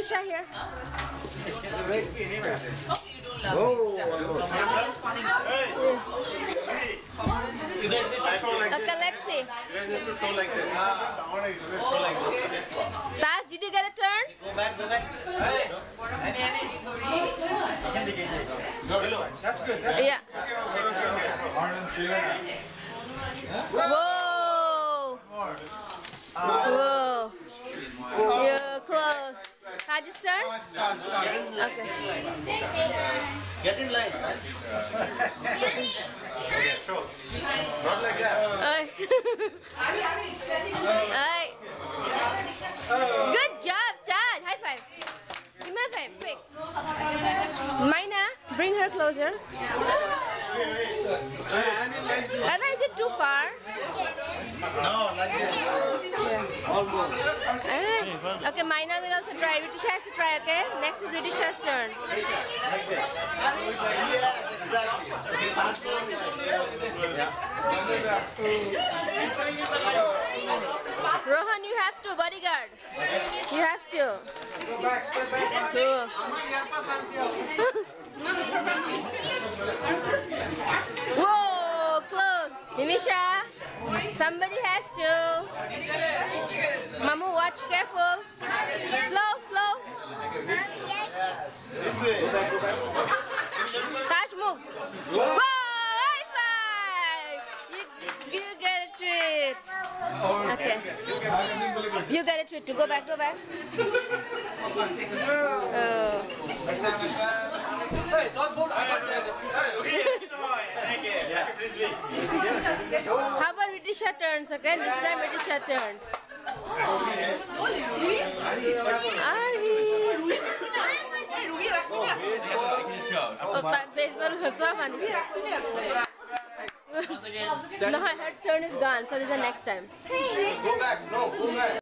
Reetisha here. Okay, let's see. Taj, did you get a turn? Go back. Hey, Annie. That's good. Yeah. Whoa. Whoa. You're close. Taj's turn? Okay. Get in line. Not like that. Good job, Taj. High five. Give me a high five, quick. Maina, bring her closer. Anna, is it too far? No, like this. Yeah. Almost. Okay, Maina will also try. Reetisha has to try, okay? Next is Reetisha's turn. Rohan, you have to, bodyguard. You have to. Cool. Whoa, close. Nimisha, somebody has to. Mamu, watch, careful. Slow. Taj, move. Whoa, high five. You get a treat. Okay. You get a treat too. Go back. How about Reetisha turns, okay? This time Reetisha turn. No, her turn is gone, so this is the next time. Go back. No, go back.